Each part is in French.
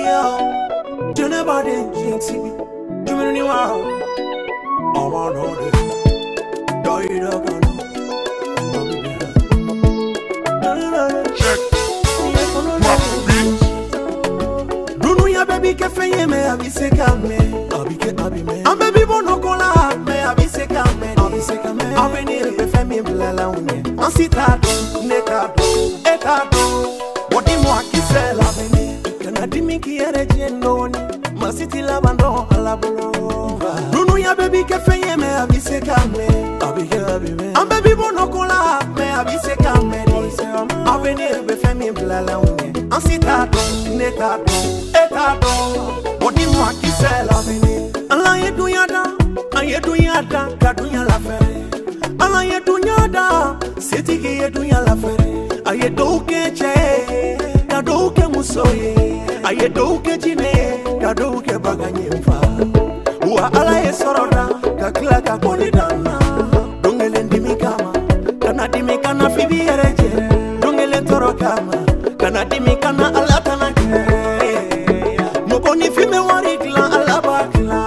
yo. Je ne pas de jinxi. Tu me dis wow. Oh my lord. Do you know? Check. Dunuya baby ke feye me abise kame. Abike abime. Am baby bono kola me abise kame. Abise kame. Avenir be femi blala unye. Ansitado, nekado, etado. Wodi mo akise la veni. Kana dimi ki ere jendoni. Masiti la bando ala bulova. Dunuya baby ke feye me abise kame. Abike abime. Am baby bono kola me abise kame. Avenir be femi blala unye. Ansitado, nekado, etado. Wodi mo akise la veni. Allah yedu yada, kadunya la fere. Allah yedu yada, setiki yedu ya la fere. Ayedoke che, kadoke musoye. Ayedoke jine, kadoke baganye mfa. Wa Allah yesorona, kakila kakone dana. Dongele ndimi kama, kana dimi kana fibi ereje. Dongele toro kama, kana dimi kana alatana ke. Mokoni fime warikla alabakla.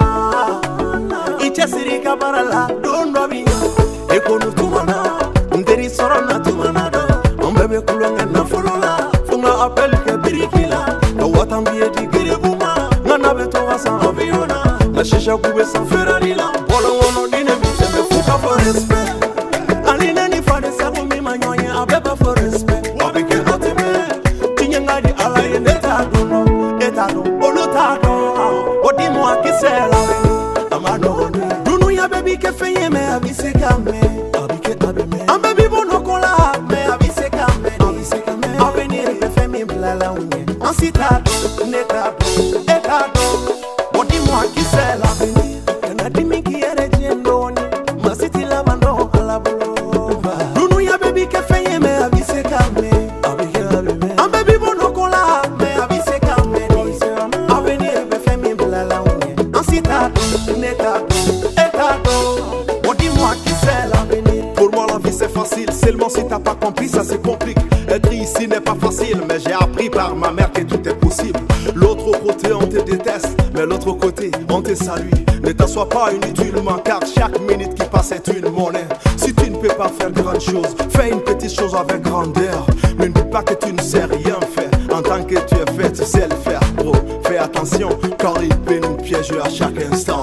Icha sirika barala, don't robi. Ekonu tumana, nderi sorona tumana do. Ombebe kulonga na folola, funga apel ke birikila. Kawatambiye digire buma, ngana beto wasa aviona. La shisha kube san Ferrari la, bolo wono dine bite me fuka for respect. Aline ni fade sako mi manyonye abeba for respect. Wabike otime, tinyenga di alaye netado no, etado, olutado. Odimo akisela we, amano ne. Dunuya baby ke feye me abise kame. Abike abime. Am baby bono kola me abise kame. Abise kame. Avenir be femi blala unye. Ansitado, netado, etado. Odimo akisela we, kana dimi ki ere jendoni. Masiti la bando ala bulova. Dunuya baby ke feye me abise kame. Abike abime. Am baby bono kola me abise kame. Avenir be femi blala unye. Ansitado, netado, etado. Dis-moi qui c'est l'avenir. Pour moi la vie c'est facile, seulement si t'as pas compris ça se complique. Être ici n'est pas facile, mais j'ai appris par ma mère que tout est possible. L'autre côté on te déteste, mais l'autre côté on te salue. Ne t'assois pas inutilement car chaque minute qui passe est une monnaie. Si tu ne peux pas faire grande chose, fais une petite chose avec grandeur. Mais ne dis pas que tu ne sais rien faire. En tant que tu es fait, tu sais le faire, bro. Fais attention car il peut nous piéger à chaque instant.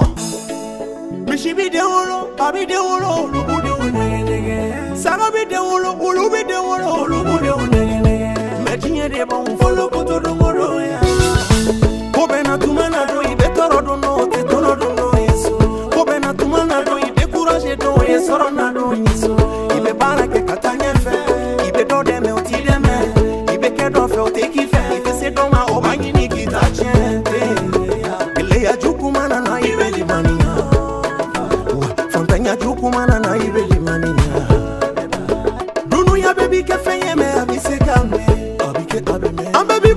Mishibi de wolo, abi de wolo, lubu de wonege. Sagabi de wolo, ulubi de wolo, lubu de wonege. Medinye de bon folo koto do moro ya. Kobena tumana do ibe toro do no te toro do no yeso. Kobena tumana do ibe courage do yesoro na do yeso. Ibe bara ke katanye fe, ibe do de me oti de me. Ibe ke do fe o te ki fe, ibe se do ma o bangi ni kita chente. Ile ya jukumana na ibe di mani. Jukumana na ibe limaninya. Dunuya baby ke feye me abise kame. Abike abime. Am baby